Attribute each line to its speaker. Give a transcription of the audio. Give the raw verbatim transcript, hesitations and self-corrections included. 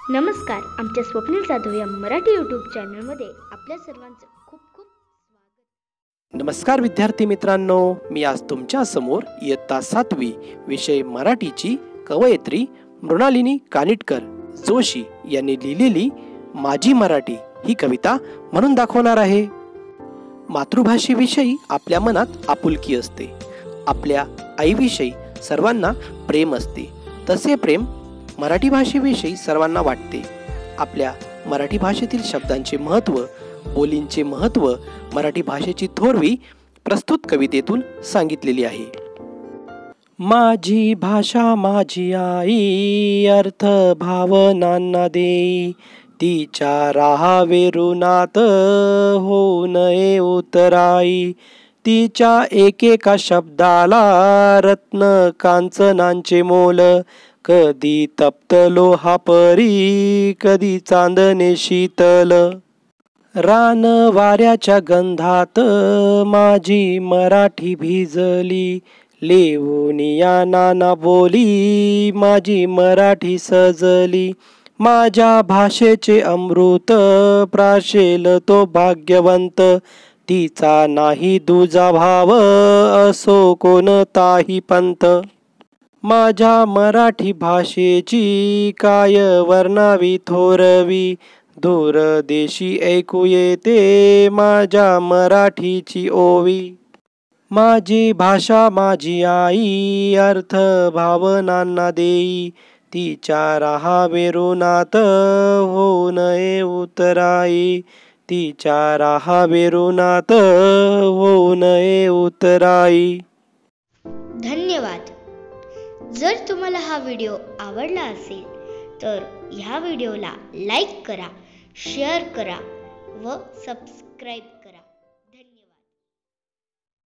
Speaker 1: नमस्कार, आमच्या स्वप्नील जाधव या मराठी यूट्यूब चॅनलमध्ये आपल्या सर्वांचं खूप खूप स्वागत।
Speaker 2: नमस्कार विद्यार्थी मित्रांनो, मी आज तुमच्या समोर इयत्ता सातवी विषय मराठीची कवयित्री मृणालिनी कानिटकर जोशी यांनी लिहिलेली माझी मराठी ही कविता म्हणून दाखवणार आहे। मातृभाषेविषयी आपल्या मनात आपुलकी असते, आपल्या आईविषयी सर्वांना प्रेम असते, तसे प्रेम मराठी भाषेविषयी सर्वांना वाटते। आपल्या मराठी भाषेतील शब्दांचे महत्त्व, बोलींचे महत्त्व, मराठी भाषेची थोरवी प्रस्तुत कवितेतून सांगितलेली आहे। माझी भाषा माझी आई, अर्थ भावनांना देई, तिच्या राहावे ऋणात होऊ नये उतराई, तिच्या एकेका शब्दाला रत्न कांचनांचे मोल, कधी तप्त लोहा परी कधी चांदणे शीतल, रान वाऱ्याच्या गंधात माझी मराठी भिजली, लेवून या नाना बोली माझी मराठी सजली, माझ्या भाषेचे अमृत प्राशेल तो भाग्यवंत, तिचा नाही दुजा भाव असो कोणताही पंत, माझ्या मराठी भाषेची काय वर्णावी थोरवी, दूरदेशी ऐकू येते माझ्या मराठीची ओवी, माझी भाषा माझी आई, अर्थ भावनांना देई, तिच्या राहावे ऋणात होऊ नये उतराई, तिच्या राहावे ऋणात होऊ नये उतराई।
Speaker 1: धन्यवाद। जर तुम्हाला हा व्हिडिओ आवडला असेल तर ह्या व्हिडिओला लाईक करा, शेअर करा व सबस्क्राईब करा।